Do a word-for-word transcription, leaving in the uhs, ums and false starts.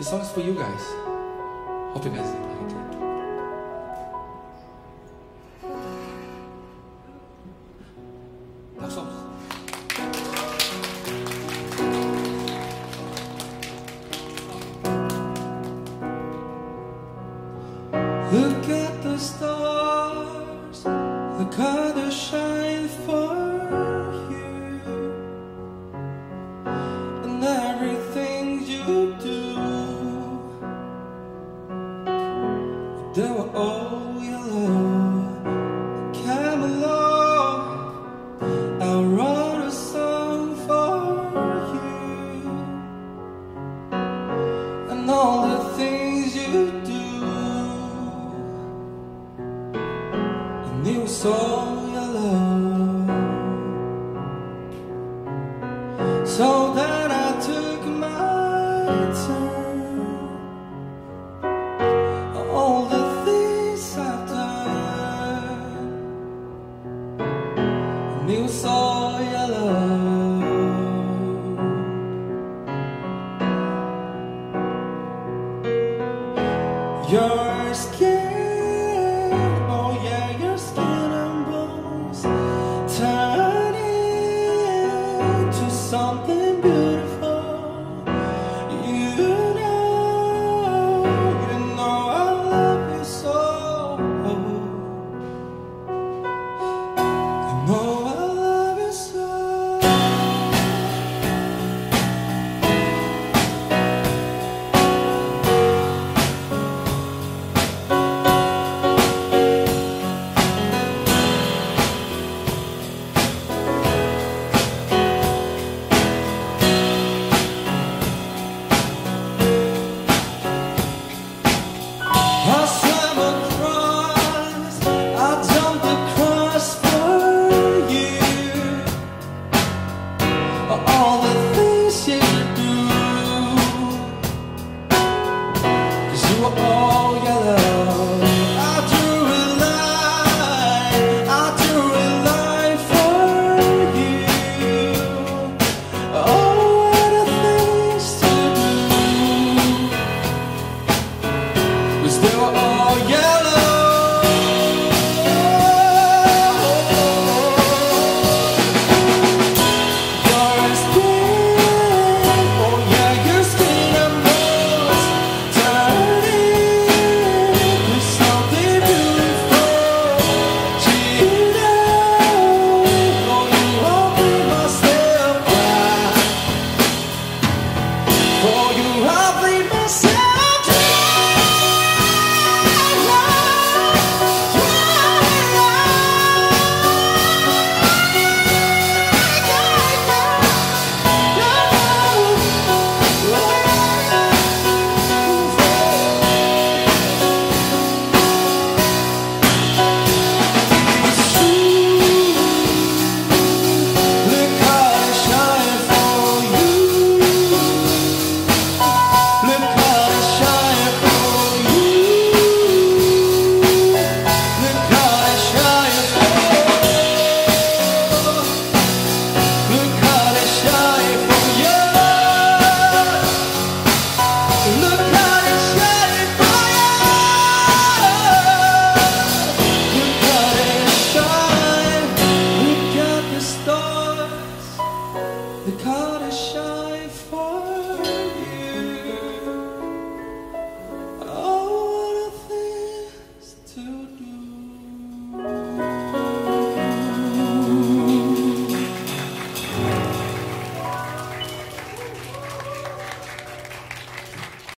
This song is for you guys. Hope you guys like it. 박수. Look at the stars, look how they shine for you, and everything you do, they were all yellow. Came along, I wrote a song for you, and all the things you do. It was so yellow, so then I took my turn. All the things I've done, and it was so yellow. Your skin, oh yeah, your skin and bones turn into something beautiful. You know, you know I love you so. You know I love you so. I swam across, I jumped across for you, all the things you do, 'cause you were all yellow. I drew a line, I drew a line for you, all the things to do, 'cause they were all yellow. Your skin, oh yeah, your skin and bones turn into something beautiful. You know, oh, you won't be myself cry. For you, I'll be myself dry. Look how they shine.